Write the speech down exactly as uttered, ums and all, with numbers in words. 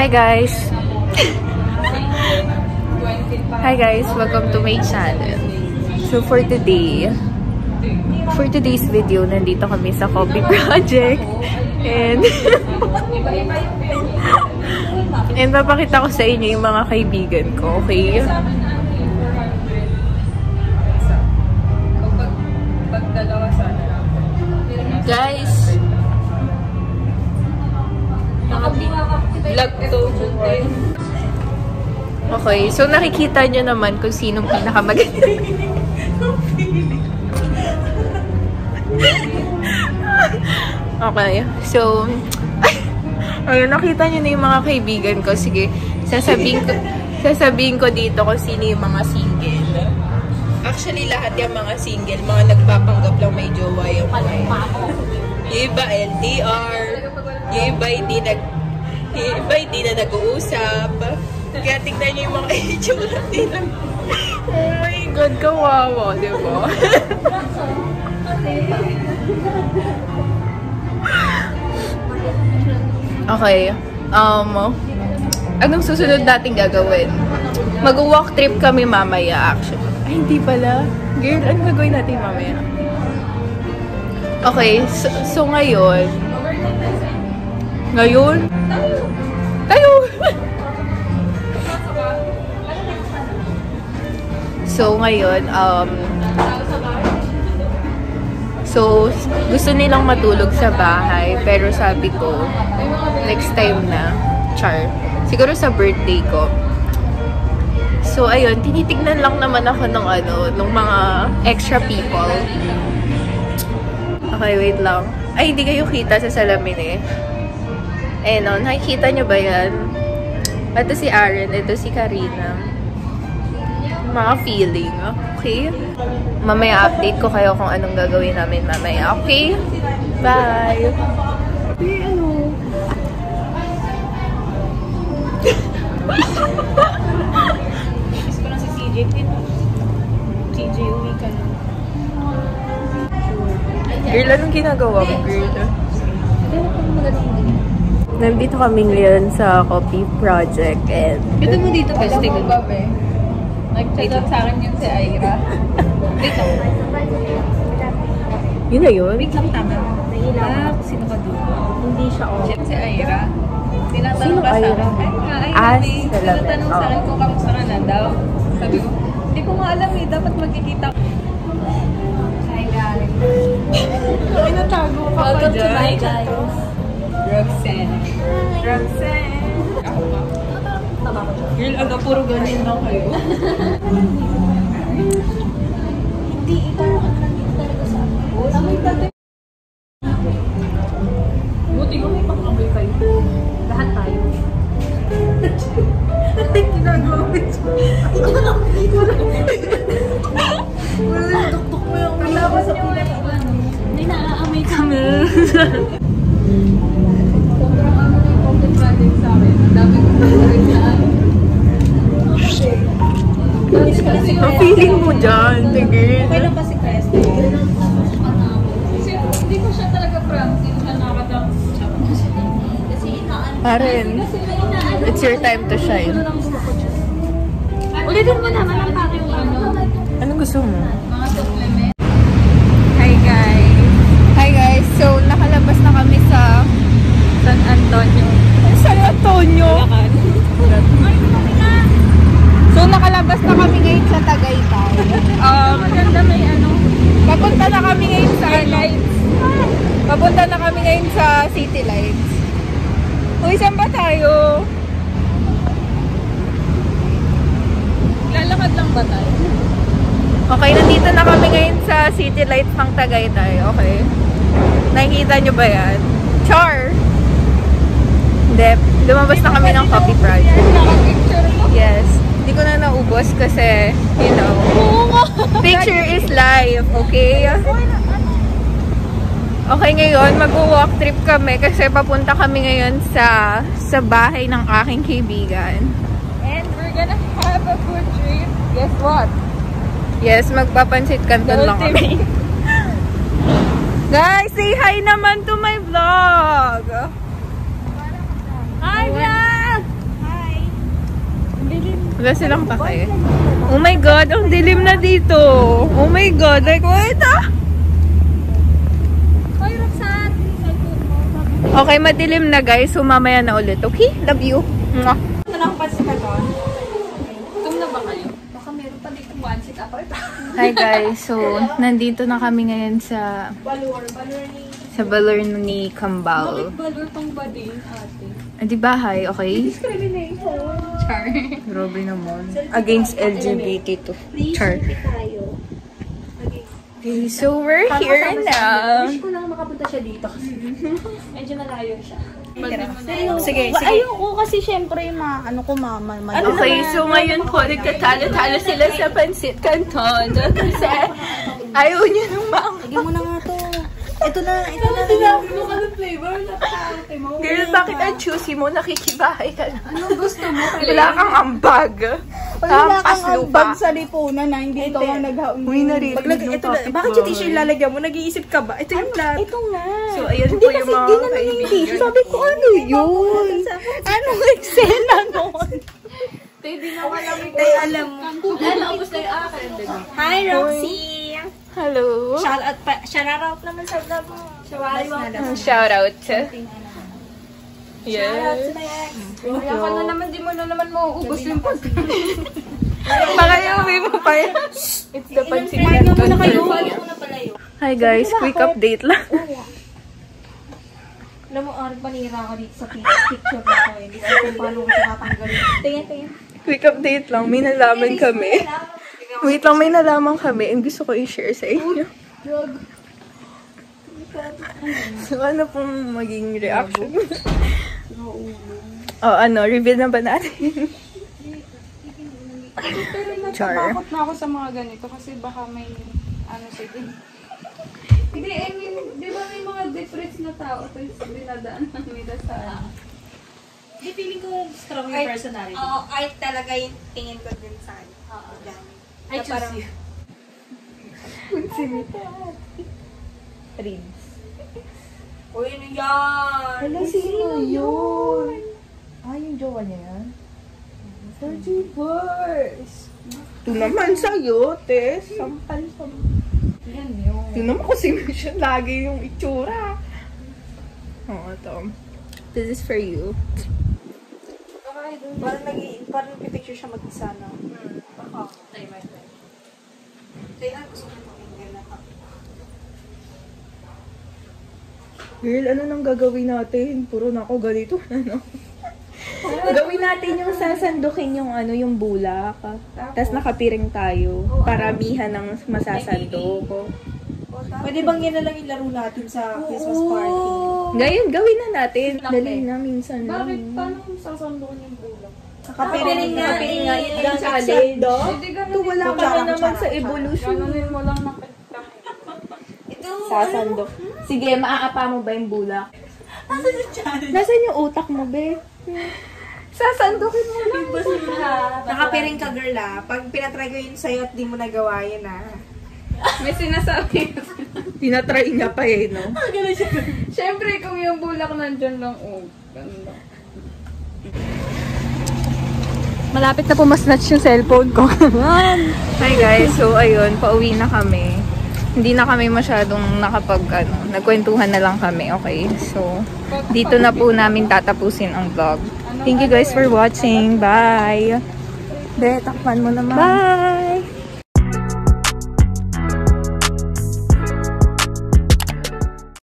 Hi guys! Hi guys! Welcome to my channel. So for today, for today's video, nandito kami sa coffee project. And and papakita ko sa inyo yung mga kaibigan ko, okay? Guys! Vlog to. Okay, so nakikita nyo naman kung sinong pinakamaganda. Okay, so ayun, nakita nyo na yung mga kaibigan ko. Sige, sasabihin ko, sasabihin ko dito kung sino yung mga single. Actually, lahat yung mga single, mga nagpapanggap lang may jowa yung mga. Yung iba L D R, yung iba hindi nag yung iba hindi na nag-uusap. Kaya tignan nyo yung mga itsura nila. Oh my God, kawawa, di ba? Okay. Um, anong susunod natin gagawin? Mag-walk trip kami mamaya, actually. Ay, hindi pala. Girl, anong gagawin natin mamaya? Okay, so, so ngayon, ngayon, tayo! So, ngayon, um, so, gusto nilang matulog sa bahay, pero sabi ko, next time na, char, siguro sa birthday ko. So, ayun, tinitignan lang naman ako ng ano, ng mga extra people. Okay, wait lang. Ay, hindi kayo kita sa salamin eh. Eh, no, nakikita nyo ba yan? Ito si Aaron, ito si Karina. Mga feeling, okay? Mamaya update ko kayo kung anong gagawin namin mamaya, okay? Bye! Hey, ano? Miss ko lang si C J. C J, uwi ka na. Girl, anong ginagawa mo, girl? Nandito kami ngayon sa coffee project and... Ganda mo dito, festival ba, be? Nag-chat sa akin yun si Aira. Wait lang. Yun na yun? Wait lang, tama. Ah, sino ka doon? Hindi siya ako. Chat si Aira. Tinatanong ka sa akin. Ay nga, ay Ah, nabi. Tinatanong sa akin kung kamusta ka na daw. Sabi ko, hindi ko nga alam eh. Dapat magkikita ko. Hi guys. Ay, natago ka pa Welcome dyan. to my guys. Roxanne. Roxanne. Girl, aga, puro ganyan lang kayo. Hindi, ikaw ang nandito talaga sa akin. Amay tatay. Buti ko may pang-amay kayo. Lahat tayo. Ay, ginagawa ko ito. Wala, tuktok mo yung Tapos sa pinag may naaamay kami. Sobrang ano na yung content project sa akin. Ang dami ko rin na ano. Ang feeling mo dyan, tigil. Okay lang ba si Chris? Hindi ko siya talaga prank. Hindi ko siya nakakatang. Kasi inaan. Aaron, it's your time to shine. Ulitin mo naman ang paking ano. Anong gusto mo? Mga supplement. Hi guys! Hi guys! So, nakalabas na kami sa San Antonio. San Antonio? So, nakalabas na kami ngayon sa Tagaytay. Um, Maganda may ano. papunta na kami ngayon sa ano? Papunta na kami ngayon sa City Lights. Uy, saan ba tayo? Lalakad lang ba tayo? Okay, nandito na kami ngayon sa City Lights ng Tagaytay. Okay. Nakikita nyo ba yan? Char! Hindi. Lumabas na kami ng coffee project. Naka-picture mo? Yes. Hindi ko na naubos kasi, you know, picture is life, okay? Okay, ngayon, mag-walk trip kami kasi papunta kami ngayon sa sa bahay ng aking kaibigan. And we're gonna have a food trip. Guess what? Yes, magpapansit kanton lang kami. Guys, say hi naman to my vlog! Hi, vlog! Wala silang pake. Oh my God, ang dilim na dito. Oh my God, like, wait ah! Okay, madilim na guys. So, mamaya na ulit. Okay? Love you. Mwah. Ito na kapansin ka doon. Tum na ba kayo? Baka meron pa dito one-sit apart. Hi guys. So, nandito na kami ngayon sa Balor. Balor ni... sa Balor ni Cambao. Bakit balor tong bading ate? Ah, di bahay, okay? Discrimination. Char. Grabe naman. Against L G B T to. Char. tayo. Okay, so we're here now. Wish ko lang makapunta siya dito kasi medyo malayo siya. Sige, sige. Ayoko kasi syempre yung mga ano ko mama. Okay, so ngayon po, nagtatalo-talo sila sa Pansit Canton. Kasi ayaw niya nung maang. Lagyan mo na nga to. Ito na, ito na. Sinabi mo ka ng flavor na pakate mo. Girl, bakit ang choosy mo? Nakikibahay ka na. Anong gusto mo? Wala kang ambag. Wala Tampas kang lupa. ambag sa lipunan na hindi ito ang naghaon. Uy, naririnig Pag nag- yung ito na, topic bakit mo. yung tissue ilalagyan mo? Nag-iisip ka ba? Ito yung plat. Ito nga. So, ayan Hindi po kasi yung mga di na naman yung kaibigan. tissue. Sabi ko, ano yun? Anong eksena nun? Hindi na alam mo. Tay, alam mo. Ano, ubus na yung akin. Hi, Roxy. Hello. Shout out pa. Shout out naman sa vlog mo. Shout out. Yes. Kaya ka na naman, di mo na naman mauubos yung pag. Baka yung mo pa yan. It's the Pansit Pahinga mo na kayo. Canton. Pahinga mo na pala yun. Hi guys, quick update lang. Alam mo, Arik, panira ka dito sa picture na ko. Hindi ko kung paano ko tinatanggalin. Tingin, tingin. Quick update lang. May nalaman kami. Wait lang, may nalaman kami. And gusto ko i-share sa inyo. So, ano pong maging reaction? Oh, ano? Reveal na ba natin? Char. Natatakot na ako sa mga ganito kasi baka may ano sige. Hindi, I mean, di ba may mga depressed na tao tapos dinadaan ng nila sa... Hindi, feeling ko strong yung personality. Oo, ay talaga yung tingin ko din sa akin. Oo, I choose you. Reads. Uy, ano yan? Hello, sino yun? Ah, yung jowa niya yan? thirty-first. Ito naman sa'yo, Tess. Sampal sa... Yan yun. Ito naman kasi siya lagi yung itsura. Oo, ito. This is for you. Parang nag- parang pipicture siya mag-isa, no? Hmm. Baka. Tayo, my friend. Kaya gusto ko pakinggan na ka. Girl, ano nang gagawin natin? Puro na ako ganito. Ano? Gawin natin yung sasandukin yung ano, yung bulak. Tapos nakapiring tayo. Paramihan ng masasandok. Pwede bang yan na lang ilaro natin sa Christmas party? Ngayon, gawin na natin. Dali na, minsan lang. Bakit? Paano kung sasandukin yung bulak? Nakapiring nga. Nakapiring nga, yun eh. lang challenge. Hindi Ito wala Kutsara, ka na naman kutsara, sa kutsara. evolution. Ganunin mo lang ng kita. Ito. Sasandok. Sige, maaapa mo ba yung bulak? Nasaan yung challenge? Nasaan yung utak mo, be? Sasandukin mo lang. Nakapiring ka, girl, ah. Pag pinatry ko yun sa'yo at di mo nagawa yun, ah. May sinasabi. Tinatry niya pa eh, no? Siyempre, kung yung bulak nandyan lang, oh, ganda. Malapit na pumasnatch yung cellphone ko. Hi guys, so ayun, pauwi na kami. Hindi na kami masyadong nakapag, ano, nagkwentuhan na lang kami, okay? So, dito na po namin tatapusin ang vlog. Thank you guys for watching. Bye! Be, takpan mo naman. Bye!